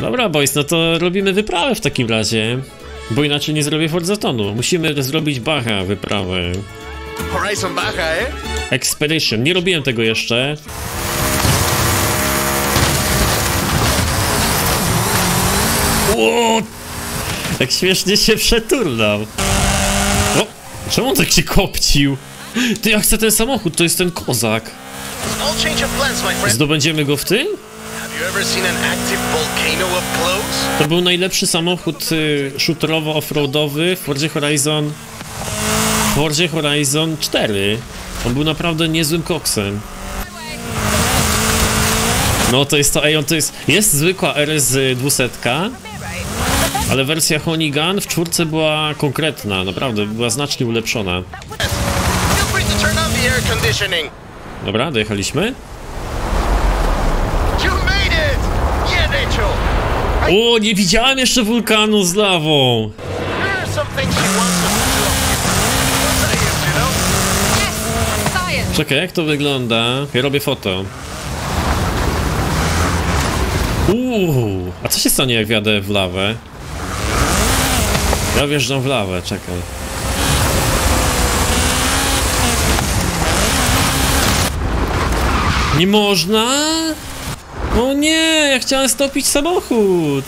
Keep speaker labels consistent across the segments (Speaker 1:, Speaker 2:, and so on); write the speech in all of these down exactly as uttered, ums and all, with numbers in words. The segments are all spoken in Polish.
Speaker 1: Dobra, boys, no to robimy wyprawę w takim razie. Bo inaczej nie zrobię Forzatonu. Musimy zrobić Baja wyprawę.
Speaker 2: Horizon Baja, eh?
Speaker 1: Expedition. Nie robiłem tego jeszcze. Ło! Tak śmiesznie się przeturnął. O! Czemu on tak się kopcił? Ty, ja chcę ten samochód, to jest ten kozak. Zdobędziemy go w tym? To był najlepszy samochód y, shooterowo-offroadowy w Forzie Horizon... w Forzie Horizon cztery. On był naprawdę niezłym koksem. No to jest to, ej, on to jest... Jest zwykła R S dwieście, ale wersja Honeygun w czwórce była konkretna, naprawdę, była znacznie ulepszona. Dobra, dojechaliśmy. O, nie widziałem jeszcze wulkanu z lawą. Czekaj, jak to wygląda? Ja robię foto. Uuu, a co się stanie, jak wjadę w lawę? Ja wjeżdżam w lawę, czekaj. Nie można? O nie, ja chciałem stopić samochód.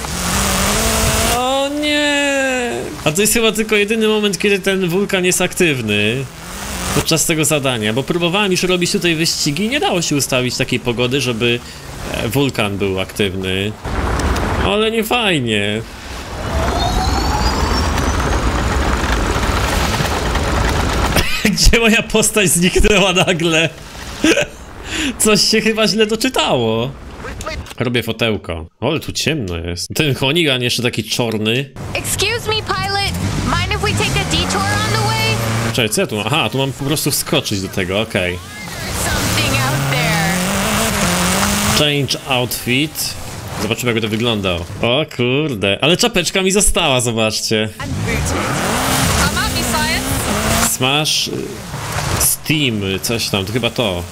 Speaker 1: O nie. A to jest chyba tylko jedyny moment, kiedy ten wulkan jest aktywny podczas tego zadania, bo próbowałem już robić tutaj wyścigi i nie dało się ustawić takiej pogody, żeby wulkan był aktywny. Ale nie fajnie. Gdzie moja postać zniknęła nagle? Coś się chyba źle doczytało. Robię fotełko. O, ale tu ciemno jest. Ten Honeygun jeszcze taki czarny.
Speaker 3: Excuse me, pilot. Mind if we take a detour on the way?
Speaker 1: Czekaj, co ja tu mam? Aha, tu mam po prostu wskoczyć do tego, okej.
Speaker 3: Something out there.
Speaker 1: Change outfit. Zobaczymy, jak to wyglądał. O kurde, ale czapeczka mi została, zobaczcie. Smash Steam, coś tam, to chyba to.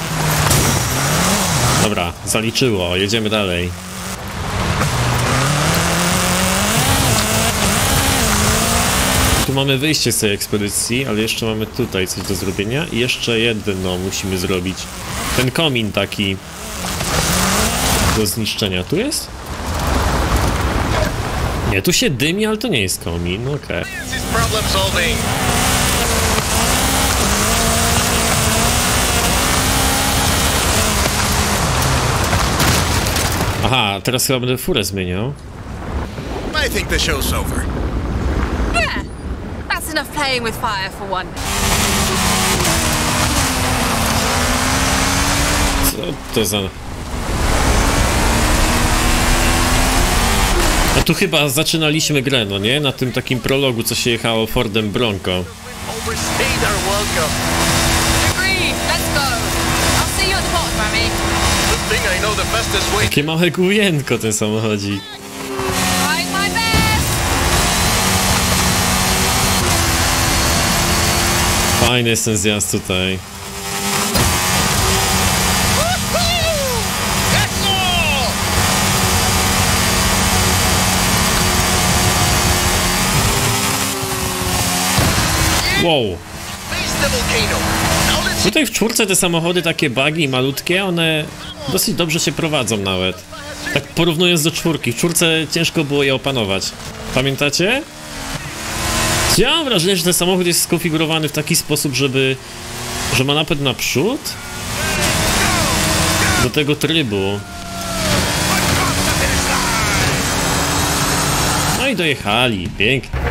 Speaker 1: Dobra, zaliczyło, jedziemy dalej. Tu mamy wyjście z tej ekspedycji, ale jeszcze mamy tutaj coś do zrobienia i jeszcze jedno musimy zrobić. Ten komin taki do zniszczenia. Tu jest? Nie, tu się dymi, ale to nie jest komin, okej. Okay. Aha, teraz chyba będę furę zmieniał.
Speaker 2: I think the show's over.
Speaker 3: Yeah, that's enough playing with fire for one.
Speaker 1: Co to za... A tu chyba zaczynaliśmy grę, no nie? Na tym takim prologu, co się jechało Fordem Bronco. Jakie małe główienko ten samochodzik. Fajny jest ten zjazd tutaj. Wow. Tutaj w czwórce te samochody takie buggy malutkie, one dosyć dobrze się prowadzą nawet. Tak porównując do czwórki, w czwórce ciężko było je opanować. Pamiętacie? Ja mam wrażenie, że ten samochód jest skonfigurowany w taki sposób, żeby... że ma napęd naprzód do tego trybu. No i dojechali, pięknie.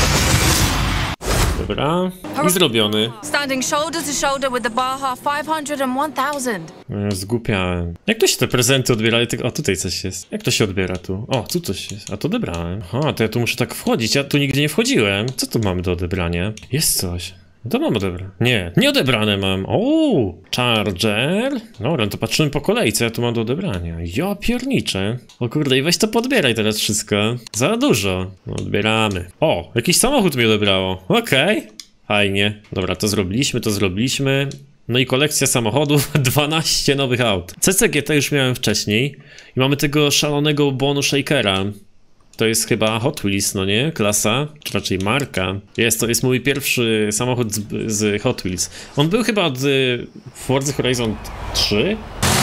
Speaker 1: Dobra, i zrobiony.
Speaker 3: Standing shoulder to shoulder with the Baja five hundred and one thousand.
Speaker 1: Zgłupiałem. Jak to się te prezenty odbiera? O, tutaj coś jest. Jak to się odbiera tu? O, tu coś jest. A to odebrałem. Aha, to ja tu muszę tak wchodzić. Ja tu nigdy nie wchodziłem. Co tu mamy do odebrania? Jest coś. To mam odebrane. Nie, nie odebrane mam. O, charger. Dobra, to patrzymy po kolei, co ja tu mam do odebrania. Ja pierniczę. O kurde, i weź to podbieraj teraz wszystko. Za dużo. No, odbieramy. O, jakiś samochód mi odebrało. Okej. Okay. Fajnie. Dobra, to zrobiliśmy, to zrobiliśmy. No i kolekcja samochodów, dwanaście nowych aut. C C G T już miałem wcześniej. I mamy tego szalonego bonu Shakera. To jest chyba Hot Wheels, no nie? Klasa, czy raczej marka. Jest, to jest mój pierwszy samochód z, z Hot Wheels. On był chyba od y, Forza Horizon trzy.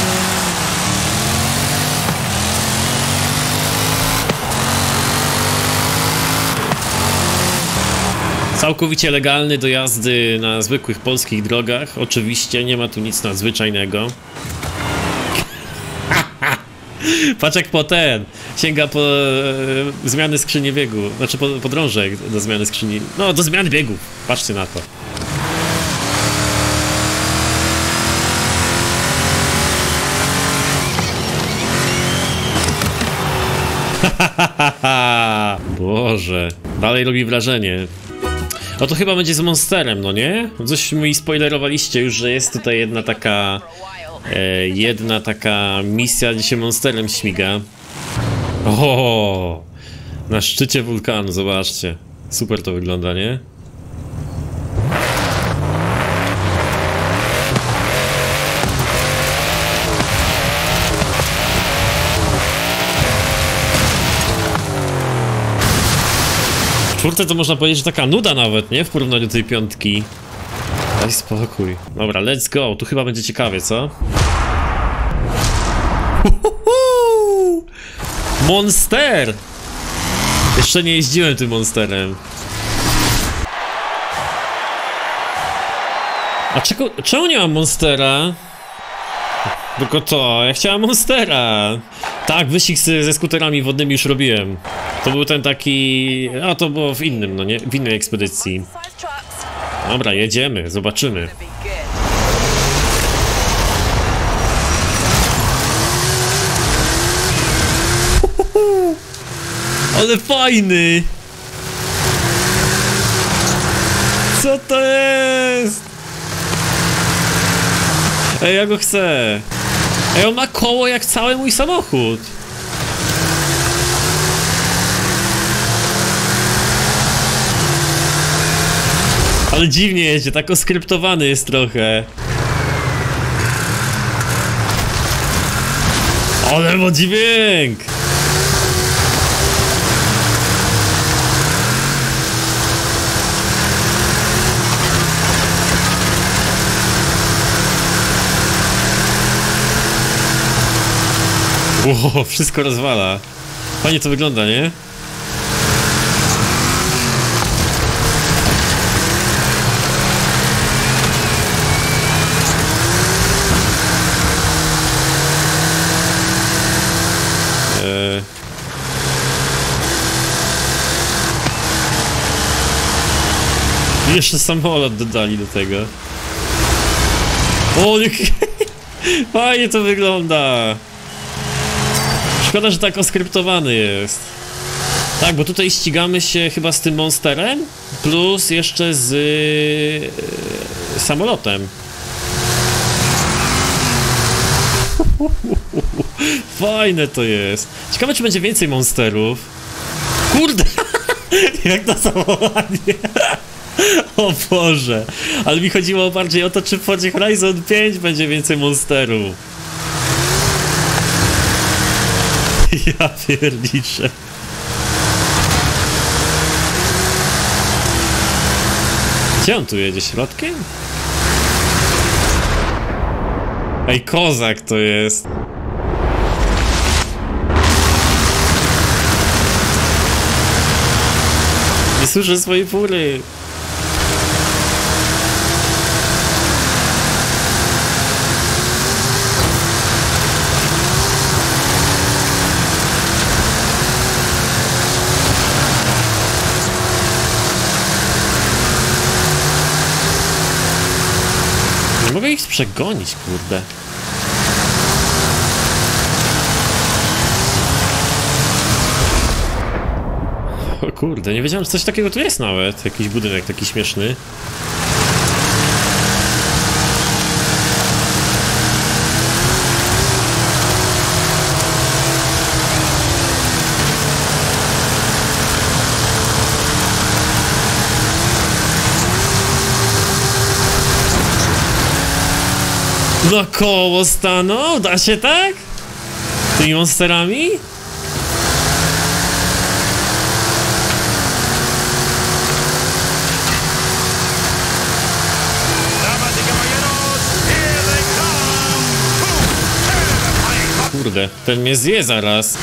Speaker 1: Całkowicie legalny do jazdy na zwykłych polskich drogach. Oczywiście nie ma tu nic nadzwyczajnego. Patrz jak po ten, sięga po e, zmiany skrzyni biegu, znaczy po, podrążek do zmiany skrzyni, no do zmiany biegów, patrzcie na to. Boże, dalej robi wrażenie. O, to chyba będzie z Monsterem, no nie? Coś mi spoilerowaliście już, że jest tutaj jedna taka... E, jedna taka misja, gdzie się Monsterem śmiga. O, na szczycie wulkanu, zobaczcie. Super to wygląda, nie? W czwórce to można powiedzieć, że taka nuda nawet, nie? W porównaniu do tej piątki. Daj spokój. Dobra, let's go. Tu chyba będzie ciekawie, co? Uhuhu! Monster! Jeszcze nie jeździłem tym Monsterem. A czego, czemu nie mam Monstera? Tylko to, ja chciałem Monstera. Tak, wyścig z, ze skuterami wodnymi już robiłem. To był ten taki... A to było w innym, no nie? W innej ekspedycji. Dobra, jedziemy, zobaczymy. Uhuhu, ale fajny! Co to jest? Ej, ja go chcę. Ej, on ma koło jak cały mój samochód. Ale dziwnie jedzie, tak oskryptowany jest trochę. Ale ma dźwięk! Ło, wszystko rozwala. Fajnie to wygląda, nie? I jeszcze samolot dodali do tego. O, jak... Fajnie to wygląda. Szkoda, że tak oskryptowany jest. Tak, bo tutaj ścigamy się chyba z tym Monsterem, plus jeszcze z yy, samolotem. Fajne to jest. Ciekawe, czy będzie więcej Monsterów. Kurde! Jak to samochodnie. O Boże. Ale mi chodziło bardziej o to, czy w Forzie Horizon pięć będzie więcej Monsterów. Ja pierniczę. Gdzie on tu jedzie? Środkiem? Ej, kozak to jest. Nie słyszę swojej fury. Nie mogę ich przegonić, kurde. O kurde, nie wiedziałem, że coś takiego tu jest nawet. Jakiś budynek taki śmieszny. Na koło stanął? Da się tak? Tymi monsterami? Kurde, ten mnie zje zaraz.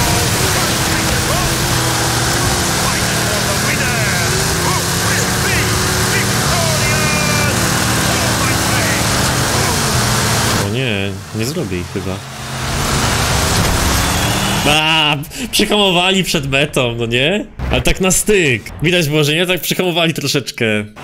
Speaker 1: O nie, nie zrobię ich chyba. A, przyhamowali przed metą, no nie? Ale tak na styk. Widać było, że nie? Tak przyhamowali troszeczkę.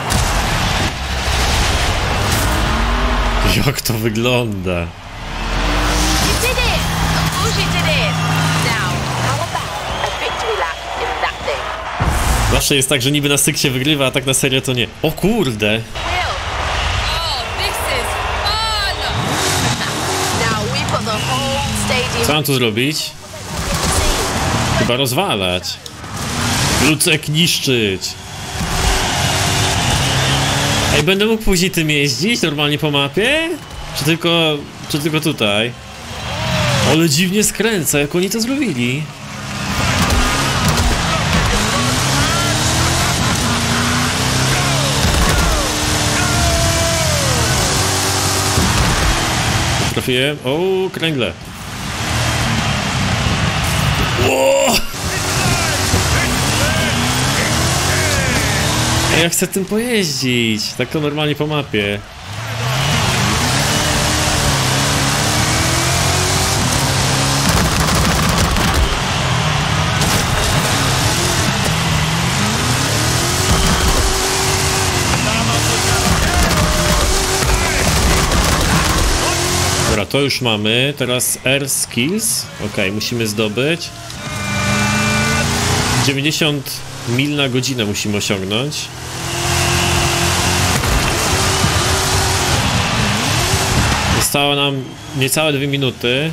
Speaker 1: Jak to wygląda?
Speaker 3: You did it! Of course you did it! Now, how about a victory lap in that thing?
Speaker 1: Zawsze jest tak, że niby na styk się wygrywa, a tak na serio to nie. O kurde!
Speaker 3: Will! Oh, this is fun! Now we've got the whole stadium.
Speaker 1: Co mam tu zrobić? Chyba rozwalać. Lucek niszczyć. Ej, będę mógł później tym jeździć normalnie po mapie? Czy tylko... czy tylko tutaj? Ale dziwnie skręca, jak oni to zrobili. Trafiłem. O, kręgle. Ło! Ja chcę tym pojeździć, tak to normalnie po mapie. Dobra, to już mamy. Teraz Air Skills. Ok, musimy zdobyć. dziewięćdziesiąt mil na godzinę musimy osiągnąć. Zostało nam niecałe dwie minuty.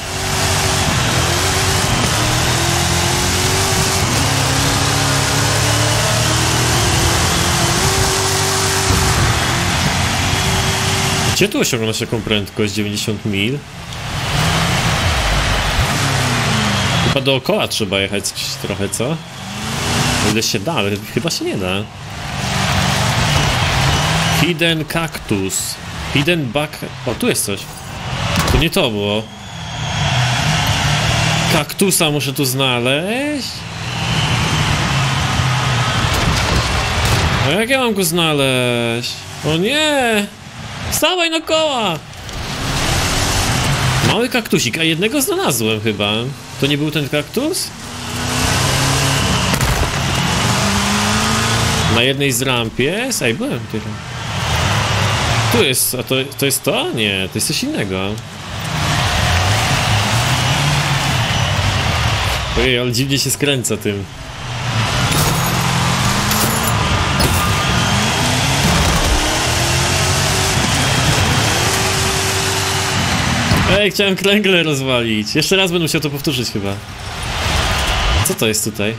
Speaker 1: Gdzie tu osiągnąć taką prędkość? dziewięćdziesiąt mil? Chyba dookoła trzeba jechać trochę, co? O ile się da, ale chyba się nie da. Hidden Cactus. Hidden Buck... O, tu jest coś. To nie to było. Kaktusa muszę tu znaleźć. A jak ja mam go znaleźć? O nie! Wstawaj na koła! Mały kaktusik, a jednego znalazłem chyba. To nie był ten kaktus? Na jednej z ramp jest? Ej, byłem tylko. Tu jest, a to, to jest to? Nie, to jest coś innego. Ojej, ale dziwnie się skręca tym. Ej, chciałem kręgle rozwalić. Jeszcze raz będę musiał to powtórzyć chyba. Co to jest tutaj?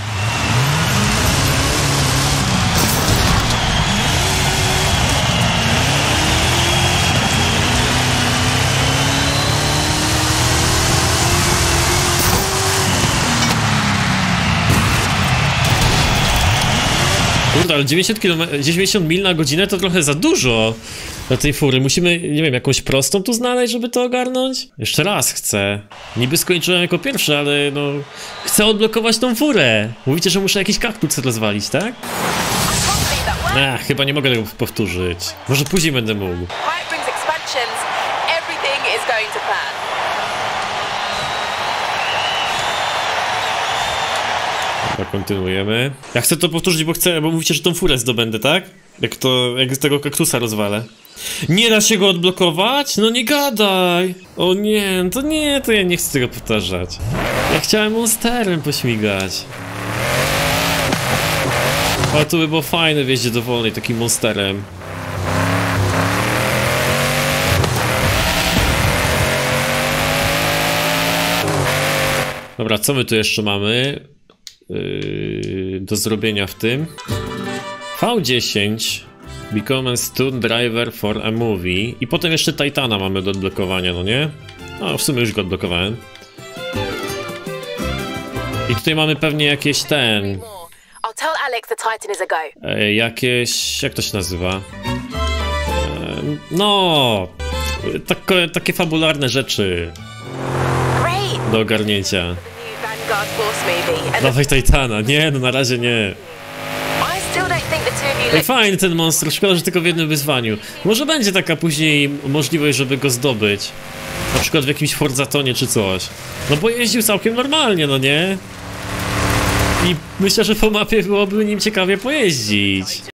Speaker 1: Kurde, ale dziewięćdziesiąt kilometrów, dziewięćdziesiąt mil na godzinę to trochę za dużo dla tej fury. Musimy, nie wiem, jakąś prostą tu znaleźć, żeby to ogarnąć? Jeszcze raz chcę. Niby skończyłem jako pierwszy, ale no... chcę odblokować tą furę. Mówicie, że muszę jakiś kaktus rozwalić, tak? Ach, chyba nie mogę tego powtórzyć. Może później będę mógł.
Speaker 3: Pipe brings expansions. Everything is going to plan.
Speaker 1: Dobra, kontynuujemy. Ja chcę to powtórzyć, bo chcę, bo mówicie, że tą furę zdobędę, tak? Jak to, jak z tego kaktusa rozwalę. Nie da się go odblokować? No nie gadaj! O nie, to nie, to ja nie chcę tego powtarzać. Ja chciałem monsterem pośmigać. Ale to by było fajne w jeździe dowolnej takim monsterem. Dobra, co my tu jeszcze mamy? Yy, do zrobienia w tym V dziesięć Become a stunt driver for a movie. I potem jeszcze Titana mamy do odblokowania, no nie? No, w sumie już go odblokowałem. I tutaj mamy pewnie jakieś ten...
Speaker 3: I'll tell Alex the Titan is a go.
Speaker 1: E, jakieś... jak to się nazywa? E, no... Tak, takie fabularne rzeczy
Speaker 3: Great.
Speaker 1: do ogarnięcia.
Speaker 3: New Vanguard Force movie. And
Speaker 1: Dawaj Titana. Nie, no na razie nie.
Speaker 3: I still don't think the two of you
Speaker 1: Ej,
Speaker 3: look...
Speaker 1: fajny ten monster, szkoda, że tylko w jednym wyzwaniu. Może będzie taka później możliwość, żeby go zdobyć. Na przykład w jakimś Forzatonie czy coś. No bo jeździł całkiem normalnie, no nie? I myślę, że po mapie byłoby nim ciekawie pojeździć.